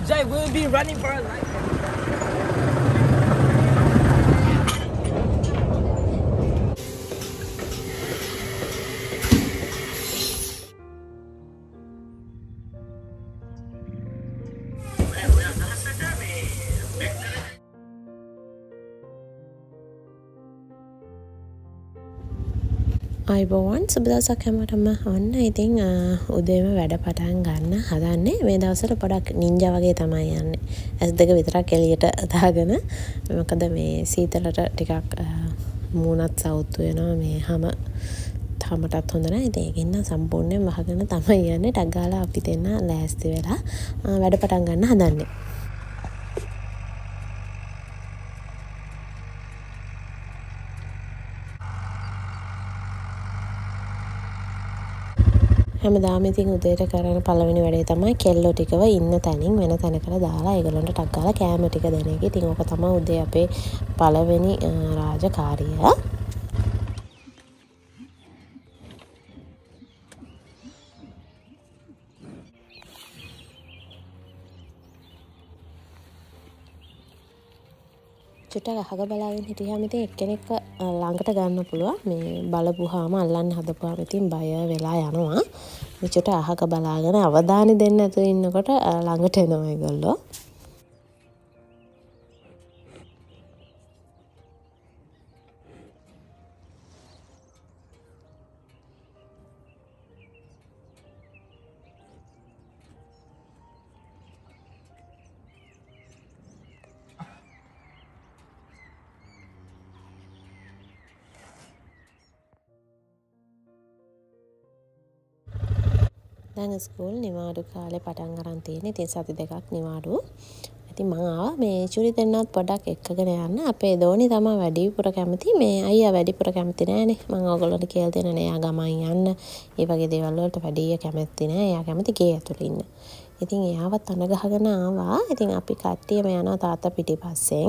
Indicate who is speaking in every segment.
Speaker 1: Jay will be running for her life.
Speaker 2: අයිබෝවන් සුබ දවසක් හැමෝටම. ඔන්න ඉතින් උදේම වැඩ පටන් ගන්න හදන්නේ. මේ දවස්වල පොඩක් නින්ජා වගේ තමයි යන්නේ. S2 විතරක් එළියට දාගෙන. මොකද මේ සීතලට ටිකක් මූණත් සවුත් වෙනවා. මේ හැමටත් හොඳ නැහැ. ඉතින් ඒකින් සම්පූර්ණයෙන් වහගෙන තමයි යන්නේ. ටක් ගාලා අපි දෙන්න ලෑස්ති වෙලා වැඩ පටන් ගන්න හදන්නේ. හැමදාම ඉතින් උදේට කරන පළවෙනි වැඩේ තමයි කෙල්ලෝ ටිකව ඉන්න තැනින් වෙන තැනකට දාලා ඒගොල්ලන්ට ටක් ගාලා කෑම ටික දෙන එක. ඉතින් ඕක තමයි උදේ අපේ පළවෙනි රාජකාරිය. චුට්ටක් අහක බලාගෙන හිටියාම ඉතින් එක්කෙනෙක්ව ළඟට ගන්න පුළුවන්. මේ බලපුවාම අල්ලන්න හදපුවාම ඉතින් බය වෙලා යනවා. මේ චුට්ට අහක බලාගෙන අවධානය දෙන්න නැතුව ඉන්නකොට ළඟට එනවා ඒගොල්ලෝ. දැන් ස්කූල් නිවාඩු කාලේ පටන් ගන්න තියෙන. ඉතින් සති දෙකක් නිවාඩු. ඉතින් මම ආවා මේ චුරි දෙන්නත් පොඩක් එක්කගෙන යන්න. අපේ දෝනි තමයි වැඩිපුර කැමති. මේ අයියා වැඩිපුර කැමති නෑනේ. මම ඕගොල්ලන්ට කියලා දෙනවා එයා ගමන් යන්න. ඒ වගේ දේවල් වලට වැඩි කැමති නෑ. එයා කැමති ගේ ඇතුළේ ඉන්න. ඉතින් එයාවත් අන ගහගෙන ආවා. ඉතින් අපි කට්ටියම යනවා තාත්තා පිටිපස්සෙන්.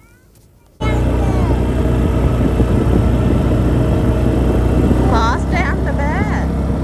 Speaker 3: ෆාස්ට් යන්න බෑ.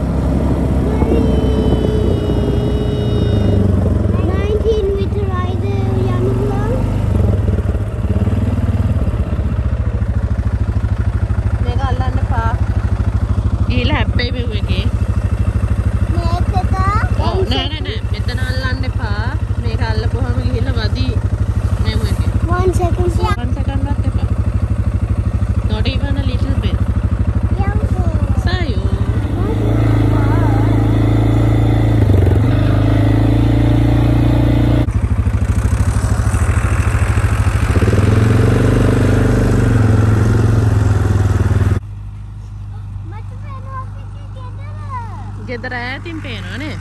Speaker 3: ගෙදර ඈතින් පේනවා නේ.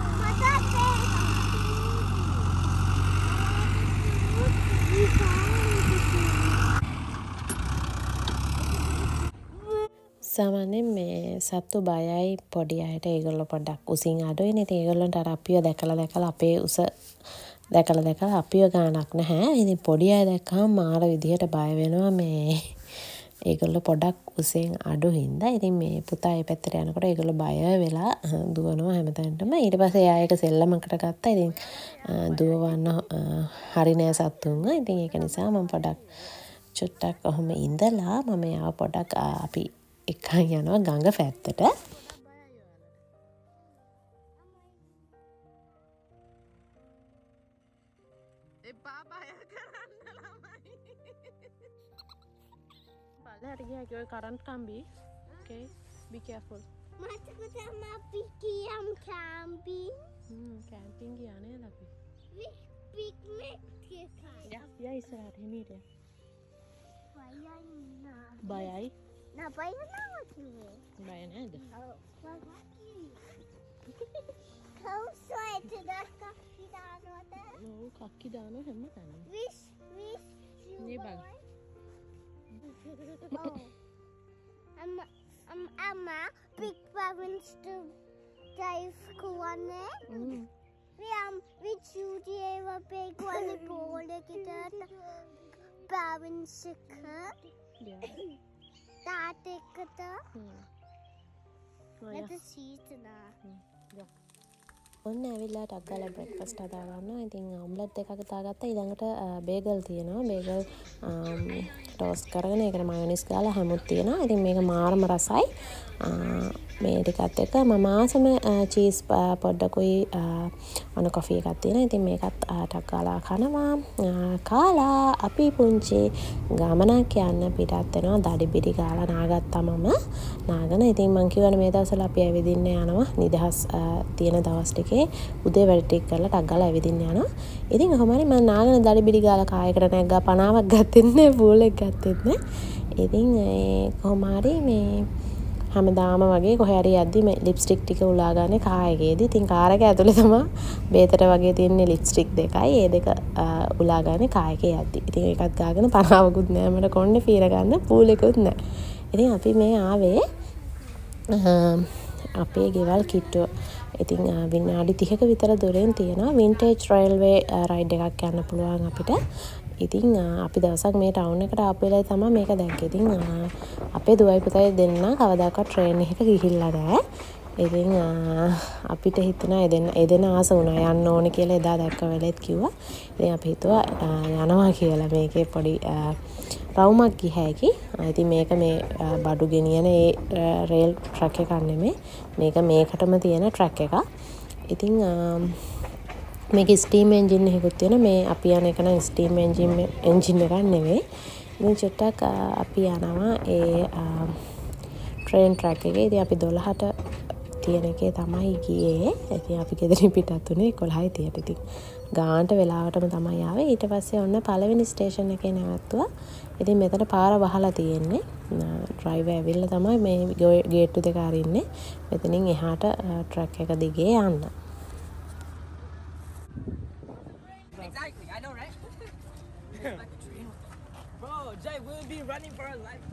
Speaker 2: සාමාන්‍යයෙන් මේ සත්තු බයයි පොඩි අයට. ඒගොල්ලෝ පොඩ්ඩක් උසින් අඩුයිනේ. ඉතින් ඒගොල්ලන්ට අර අපිව දැකලා අපේ උස දැකලා අපිව ගානක් නැහැ. ඉතින් පොඩි අය දැක්කම මාර විදිහට බය වෙනවා. මේ ඒගොල්ලෝ පොඩක් උසෙන් අඩු හින්දා. ඉතින් මේ පුතා ඒ පැත්තට යනකොට ඒගොල්ලෝ බය වෙලා දුවනවා හැමතැනටම. ඊට පස්සේ එයා ඒක සෙල්ලමකට ගත්තා. ඉතින් දුවවන්න හරි නෑ සත්තුන්ව. ඉතින් ඒක නිසා මම පොඩක් චුට්ටක් ඔහොම ඉඳලා මම යාව පොඩක් අපි එක්කන් යනවා ගඟ පැත්තට.
Speaker 3: Current kambi. Okay, be careful.
Speaker 4: camping.
Speaker 3: Camping giyane labi.
Speaker 4: Picnic
Speaker 3: Ya isarahat himire.
Speaker 4: Bayana.
Speaker 3: Bayai.
Speaker 4: Na bayana kiwe.
Speaker 3: Baya nada.
Speaker 4: Kau soete dakka kidanota.
Speaker 3: No, kakki dano hemma tana.
Speaker 4: Wish.
Speaker 3: Ye bag.
Speaker 4: Amma big parents to dive kuwane. We Judy eva big one bowl ekata parents ekka.
Speaker 3: Yeah.
Speaker 4: That ekata.
Speaker 3: Oh,
Speaker 4: Let us see it na.
Speaker 3: Yeah.
Speaker 2: ඔන්න ඇවිල්ලා ටක් ගාලා breakfast හදා ගන්නවා. ඉතින් omelette එකක් දාගත්තා. ඊළඟට බේගල් තියෙනවා. බේගල් ටෝස්ට් කරගෙන ඒකට මයොනයිස් ගාලා හැමුත් තියෙනවා. ඉතින් මේක මාරම රසයි. මේ ටිකත් එක්ක මම ආසම චීස් පොඩ්ඩකුයි ඔන්න කොෆි එකක් තියෙනවා. ඉතින් මේකත් ටක් ගාලා කනවා. කාලා අපි පුංචි ගමනක් යන්න පිටත් වෙනවා. දඩි බිඩි ගාලා නාගත්තා මම. නාගෙන ඉතින් මං කියවනේ මේ දවස්වල අපි ඇවිදින්න යනවා. නිදහස් තියෙන දවස් ටිකේ උදේ වැඩ ටික කරලා ටක් ගාලා ඇවිදින්න යනවා. ඉතින් කොහොම හරි මම නාගෙන දඩි බිඩි ගාලා කායකට නැග්ගා 50ක් ගත්තෙත් නෑ, පූල් එක ගත්තෙත් නෑ. ඉතින් කොහොම හරි මේ හැමදාම වගේ කොහේ හරි යද්දි මේ ලිප්ස්ටික් ටික උලාගන්නේ කායකේදී. ඉතින් කාර් එක ඇතුලේ තමයි බේතට වගේ තියෙන ලිප්ස්ටික් දෙකයි. ඒ දෙක උලාගන්නේ කායකේ යද්දි. ඉතින් ඒකත් ගාගෙන 50කුත් නෑ මට කොණ්ඩේ පීර ගන්න, පූල් එකකුත් නෑ. ඉතින් අපි මේ ආවේ අපේ ගෙවල් කිට්ටුව. ඉතින් විනාඩි 30ක විතර දුරෙන් තියෙනවා වින්ටේජ් රේල්වේ රයිඩ් එකක් යන්න පුළුවන් අපිට. ඉතින් අපි දවසක් මේ ටවුන් එකට ආපු වෙලාවේ තමයි මේක දැක්කේ. ඉතින් අපේ දුවයි පුතයි දෙන්න කවදාකවත් ට්‍රේන් එකක ගිහිල්ලා නැහැ. ඉතින් අපිට හිතුණා එදෙන ආස වුණා යන්න ඕනේ කියලා එදා දැක්ක වෙලෙත් කිව්වා. ඉතින් අපි හිතුවා යනවා කියලා මේකේ පොඩි රවුමක් ගිහැකි. ඉතින් මේක මේ බඩු ගෙනියන ඒ රේල් ට්‍රක් එකක් නෙමෙයි. මේක මේකටම තියෙන ට්‍රක් එකක්. ඉතින් මේක ස්ටීම් එන්ජින් එකකුත් තියෙන. මේ අපි යන එක නම් ස්ටීම් එන්ජින් එකක් නෙවෙයි. ඉතින් චුට්ටක් අපි යනවා ඒ ට්‍රේන් ට්‍රක් එකේ. ඉතින් අපි 12ට තියෙන එකේ තමයි ගියේ. ඉතින් අපි ගෙදරින් පිටත් උනේ 11:30ට. ඉතින් ගානට වෙලාවටම තමයි ආවේ. ඊට පස්සේ ඔන්න පළවෙනි ස්ටේෂන් එකේ නැවතුවා. ඉතින් මෙතන පාර වහලා තියෙන්නේ. ඩ්‍රයිවර් ඇවිල්ලා තමයි මේ ගේට්ටු දෙක අරින්නේ. මෙතනින් එහාට ට්‍රක් එක දිගේ යන්න.
Speaker 1: Exactly, I know, right? Like a dream. Bro, Jay, we'll be running for our life.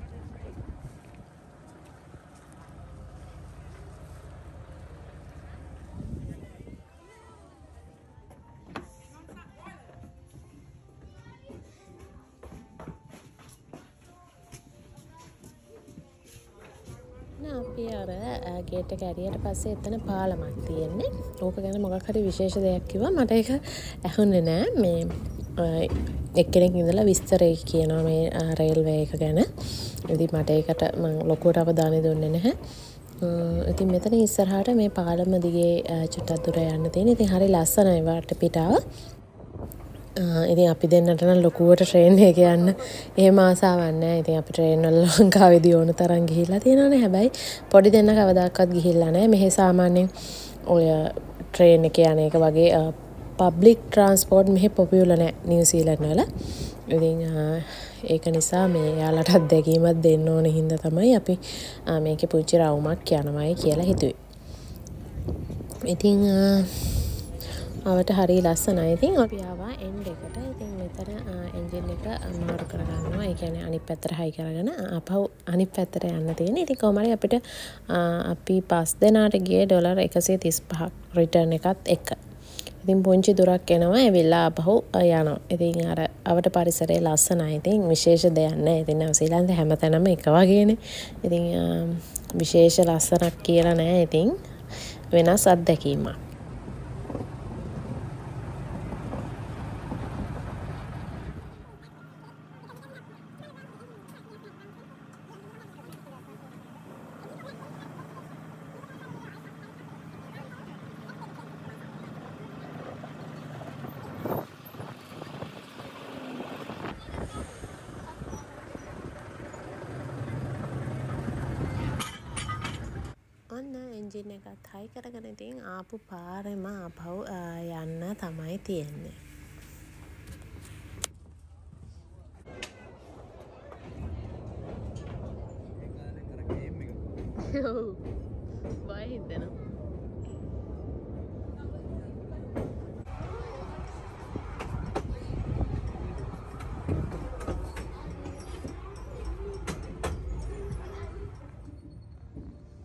Speaker 2: අපි අර ගේට් එක ඇරියට පස්සේ එතන පාලමක් තියෙන්නේ. ඕක ගැන මොකක් හරි විශේෂ දෙයක් කිව්වා. මට ඒක ඇහුන්නේ නෑ. මේ එක්කෙනෙක් ඉඳලා විස්තරේ කියනවා මේ රේල්වේ එක ගැන. ඉතින් මට ඒකට මම ලොකුවට අවධානය දුන්නේ නැහැ. ඉතින් මෙතන ඉස්සරහට මේ පාලම දිගේ චුට්ටක් දුර යන්න තියෙන. ඉතින් හරි ලස්සනයි වටපිටාව. ඉතින් අපි දෙන්නට නම් ලොකුවට ට්‍රේන් එක යන්න එහෙම ආසාවක් නැහැ. ඉතින් අපි ට්‍රේන් වල ලංකාවේදී ඕන තරම් ගිහිල්ලා තියෙනවානේ. හැබැයි පොඩි දෙන්න කවදාකවත් ගිහිල්ලා නැහැ. මෙහි සාමාන්‍යයෙන් ඔය ට්‍රේන් එක යන එක වගේ පබ්ලික් ට්‍රාන්ස්පෝර්ට් මෙහි පොපියුලර් නැහැ නිව්සීලන්ත වල. ඉතින් ඒක නිසා මේ යාලට අත්දැකීමක් දෙන්න ඕන හින්දා තමයි අපි මේකේ පුංචි රවුමක් යනවායි කියලා හිතුවේ. ඉතින් අවට හරි ලස්සනයි. ඉතින් අපි ආවා එන්ඩ් එකට. ඉතින් මෙතන එන්ජින් එක මාරු කරගන්නවා. ඒ කියන්නේ අනිත් පැත්තට හයි කරගෙන ආපහු අනිත් පැත්තට යන්න තියෙන. ඉතින් කොහොම හරි අපිට අපි 5 දෙනාට ගියේ $135ක් රිටර්න් එකත් එක්ක. ඉතින් පුංචි දුරක් එනවා. ඇවිල්ලා ආපහු යනවා. ඉතින් අර අවට පරිසරය ලස්සනයි. ඉතින් විශේෂ දෙයක් නැහැ. ඉතින් නිව්සීලන්තේ හැමතැනම එක වගේනේ. ඉතින් විශේෂ ලස්සනක් කියලා නැහැ. ඉතින් වෙනස් අත්දැකීමක්. ඔන්න එන්ජින් එකත් හයි කරගෙන ඉතින් ආපු පාරෙම ආපහු යන්න තමයි තියෙන්නේ. බය හිතෙනවා.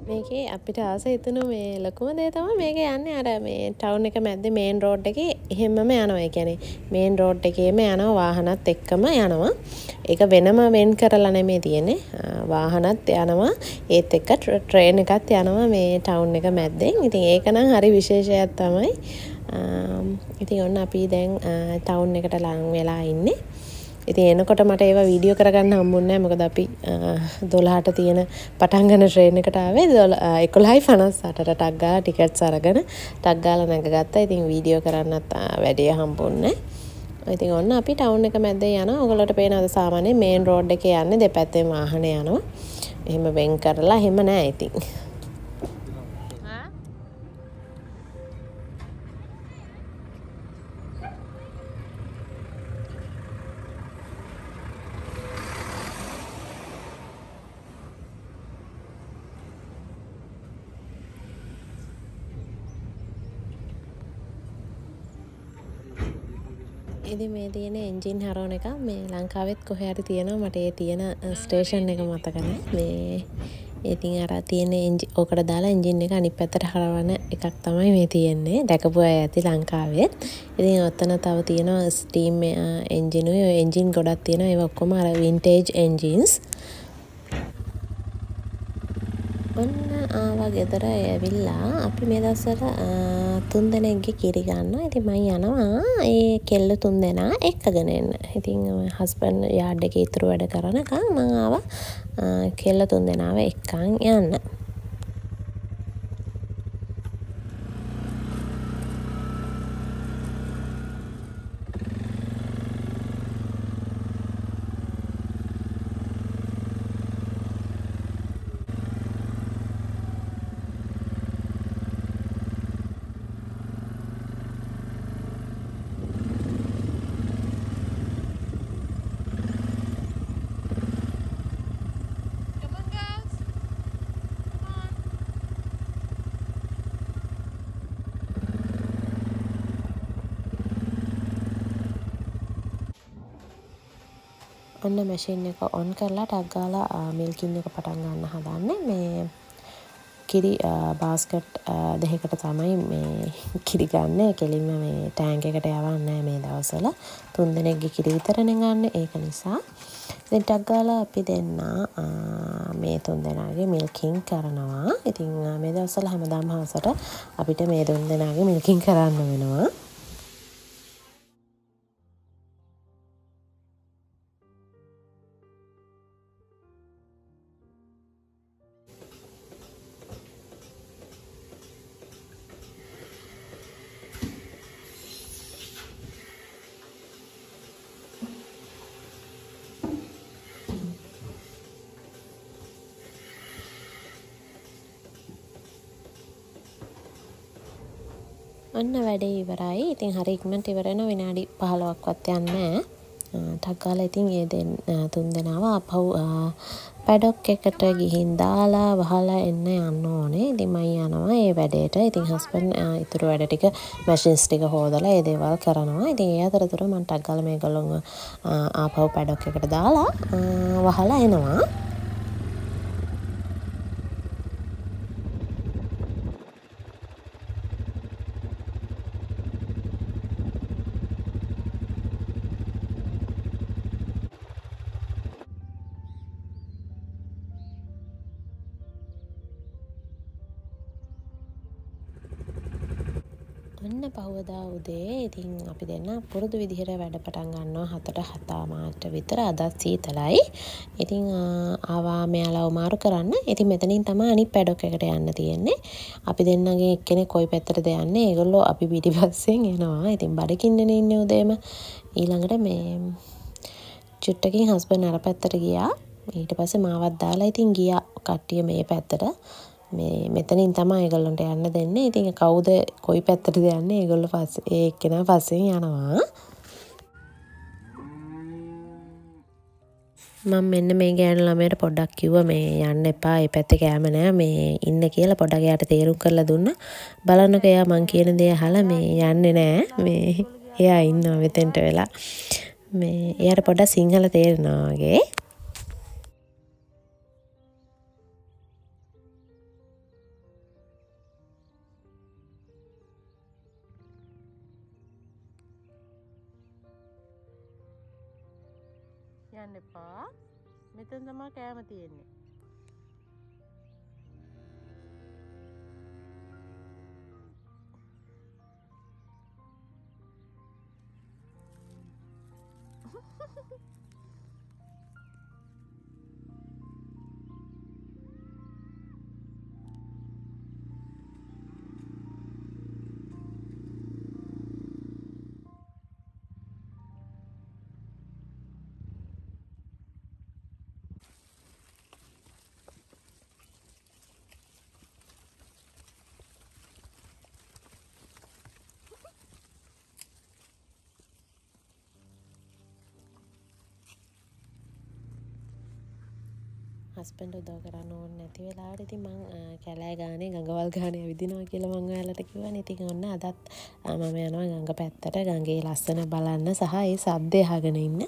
Speaker 2: මේකේ අපිට ආස හිතුණු මේ ලොකුම දේ තමයි මේක යන්නේ අර මේ ටවුන් එක මැද්දේ මේන් රෝඩ් එකේ එහෙමම යනවා. ඒ කියන්නේ මේන් රෝඩ් එකේම යනවා වාහනත් එක්කම යනවා. ඒක වෙනම වෙන් කරලා නෙමෙයි තියෙන්නේ. වාහනත් යනවා ඒත් එක්ක ට්‍රේන් එකත් යනවා මේ ටවුන් එක මැද්දෙන්. ඉතින් ඒක නම් හරි විශේෂයක් තමයි. ඉතින් ඔන්න අපි දැන් ටවුන් එකට ලං වෙලා ඉන්නේ. ඉතින් එනකොට මට ඒවා වීඩියෝ කරගන්න හම්බුන්නේ නැහැ. මොකද අපි 12ට තියෙන පටන් ගන්න ට්‍රේන් එකට ආවේ 11:58ට ටක් ගාලා ටිකට්ස් අරගෙන ටක් ගාලා නැගගත්තා. ඉතින් වීඩියෝ කරන්නත් වැඩි හම්බුන්නේ නැහැ. ඉතින් ඔන්න අපි ටවුන් එක මැද්දේ යනවා. ඔයගොල්ලෝට පේනවද සාමාන්‍ය මේන් රෝඩ් එකේ යන්නේ දෙපැත්තෙන් වාහන යනවා. එහෙම වෙන් කරලා එහෙම නැහැ ඉතින්. ඉතින් මේ තියෙන එන්ජින් හරවන එක මේ ලංකාවෙත් කොහේ හරි තියෙනවා. මට ඒ තියෙන ස්ටේෂන් එක මතක නැහැ. මේ ඉතින් අර තියෙන ඕකට දාලා එන්ජින් එක අනිත් පැත්තට හරවන එකක් තමයි මේ තියෙන්නේ. දැකපු අය ඇති ලංකාවෙත්. ඉතින් ඔතන තව තියෙනවා ස්ටීම් එන්ජිනුයි. ඔය එන්ජින් ගොඩක් තියෙනවා. ඒවා ඔක්කොම අර වින්ටේජ් එන්ජින්ස්. ඔන්න ආවා ගෙදර ඇවිල්ලා අපි මේ දවස්වල 3 දෙනෙක්ගේ කිරි ගන්නවා. ඉතින් මම යනවා ඒ කෙල්ල 3 දෙනා එක්කගෙන එන්න. ඉතින් හස්බන්ඩ් යාඩ් එකේ ඉතුරු වැඩ කරනකම් මම ආවා කෙල්ල 3 දෙනාව එක්කන් යන්න. ඔන්න මැෂින් එක ඔන් කරලා ටක් ගාලා මිල්කින් එක පටන් ගන්න හදන්නේ. මේ කිරි බාස්කට් දෙකකට තමයි මේ කිරි ගන්න. කෙලින්ම මේ ටැංක් එකට යවන්නේ මේ දවස්වල. 3 දෙනෙක්ගේ කිරි විතරනේ ගන්න. ඒක නිසා ඉතින් ටක් ගාලා අපි දෙන්න මේ 3 දෙනාගේ මිල්කින් කරනවා. ඉතින් මේ දවස්වල හැමදාම හවසට අපිට මේ 3 දෙනාගේ මිල්කින් කරන්න වෙනවා. ඔන්න වැඩේ ඉවරයි. ඉතින් හරි ඉක්මනට ඉවර වෙන විනාඩි 15ක්වත් යන්නේ නැහැ. ටක් ගාලා ඉතින් ඒ 3 දෙනාව අපහු පැඩොක් එකට ගිහින් දාලා වහලා එන්න යන්න ඕනේ. ඉතින් මම යනවා ඒ වැඩේට. ඉතින් හස්බන්ඩ් ඉතුරු වැඩ ටික මැෂින්ස් ටික හොදලා ඒ දේවල් කරනවා. ඉතින් ඒ අතරතුර මම ටක් ගාලා මේගොල්ලොන්ව ආපහු පැඩොක් එකට දාලා වහලා එනවා. ඔන්න පහුවදා උදේ ඉතින් අපි දෙන්න පුරුදු විදිහට වැඩ පටන් ගන්නවා 7:07 විතර. අදත් සීතලයි. ඉතින් ආවා මෙයාලව මාරු කරන්න. ඉතින් මෙතනින් තමයි අනිත් පැඩොක් එකට යන්න තියෙන්නේ. අපි දෙන්නගේ එක්කෙනෙක් කොයි පැත්තටද යන්නේ? ඒගොල්ලෝ අපි පිටිපස්සෙන් එනවා. ඉතින් බඩගින්නනේ ඉන්නේ උදේම. ඊළඟට මේ චුට්ටකින් හස්බන්ඩ් අර පැත්තට ගියා. ඊට පස්සේ මාවත් දාලා ඉතින් ගියා කට්ටිය මේ පැත්තට. මෙතනින් තමයි ඒගොල්ලන්ට යන්න දෙන්නේ. ඉතින් කවුද කොයි පැත්තටද යන්නේ? ඒගොල්ලෝ පස්සේ ඒ එක්කෙනා පස්සෙන් යනවා. මම මෙන්න මේ ගෑනු ළමයට පොඩ්ඩක් කිව්වා මේ යන්න එපා. මේ පැත්තේ කැම නෑ මේ ඉන්න කියලා පොඩ්ඩක් එයාට තේරුම් කරලා දුන්නා. බලන්නකෝ එයා මං කියන දේ අහලා මේ යන්නේ නෑ. මේ එයා ඉන්නවා මෙතෙන්ට වෙලා. මේ එයාට පොඩ්ඩක් සිංහල තේරෙනවා වගේ. යන්න එපා. මෙතන තමයි කෑම තියෙන්නේ. හස්බන්ඩ් උදව් කරන්න ඕනේ නැති වෙලාවට ඉතින් මං කැලෑ ගානේ ගඟවල් ගානේ ඇවිදිනවා කියලා මං ඔයාලට කිව්වනේ. ඉතින් ඔන්න අදත් මම යනවා ගඟ පැත්තට ගඟේ ලස්සන බලන්න සහ ඒ සද්දේ අහගෙන ඉන්න.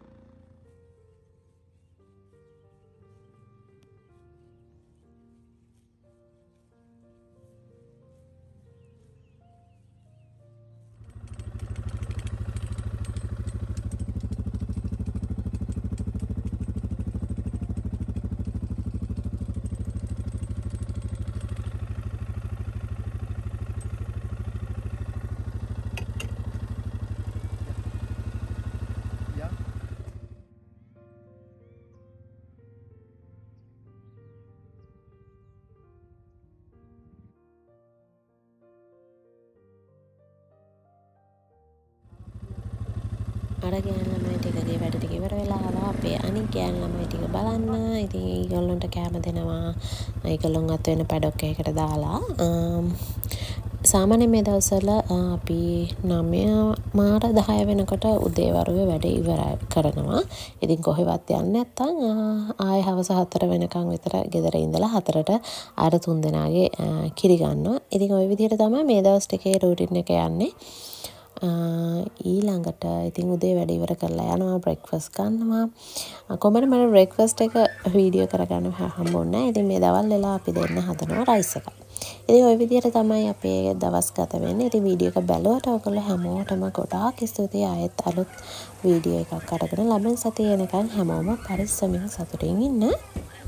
Speaker 2: අර ගෑන් ළමයි ටිකගේ වැඩ ටික ඉවර වෙලා ආවා. අපේ අනිත් ගෑන් ළමයි ටික බලන්න. ඉතින් ඒගොල්ලන්ට කැම දෙනවා. ඒගොල්ලොන්වත් වෙන පැඩොක් එකකට දාලා. සාමාන්‍යයෙන් මේ දවස්වල අපි 9 මාර 10 වෙනකොට උදේ වරුවේ වැඩ ඉවර කරනවා. ඉතින් කොහෙවත් යන්නේ නැත්නම් ආයෙ හවස 4 වෙනකන් විතර ගෙදර ඉඳලා 4ට අර 3 දෙනාගේ කිරි ගන්නවා. ඉතින් ওই විදිහට තමයි මේ දවස් ටිකේ රූටින් එක යන්නේ. ඊළඟට ඉතින් උදේ වැඩ ඉවර කරලා යනවා බ්‍රෙක්ෆාස්ට් ගන්නවා. කොහමද මම බ්‍රෙක්ෆාස්ට් එක වීඩියෝ කරගන්න හම්බුනේ නැහැ. ඉතින් මේ දවල් වෙලා අපි දෙන්න හදනවා රයිස් එක. ඉතින් ওই විදිහට තමයි අපේ දවස් ගත වෙන්නේ. ඉතින් වීඩියෝ එක බැලුවට ඔයගොල්ලෝ හැමෝටම ගොඩාක් ස්තුතියි. ආයෙත් අලුත් වීඩියෝ එකක් අරගෙන ලබන සතියේ එනකන් හැමෝම පරිස්සමින් සතුටින් ඉන්න.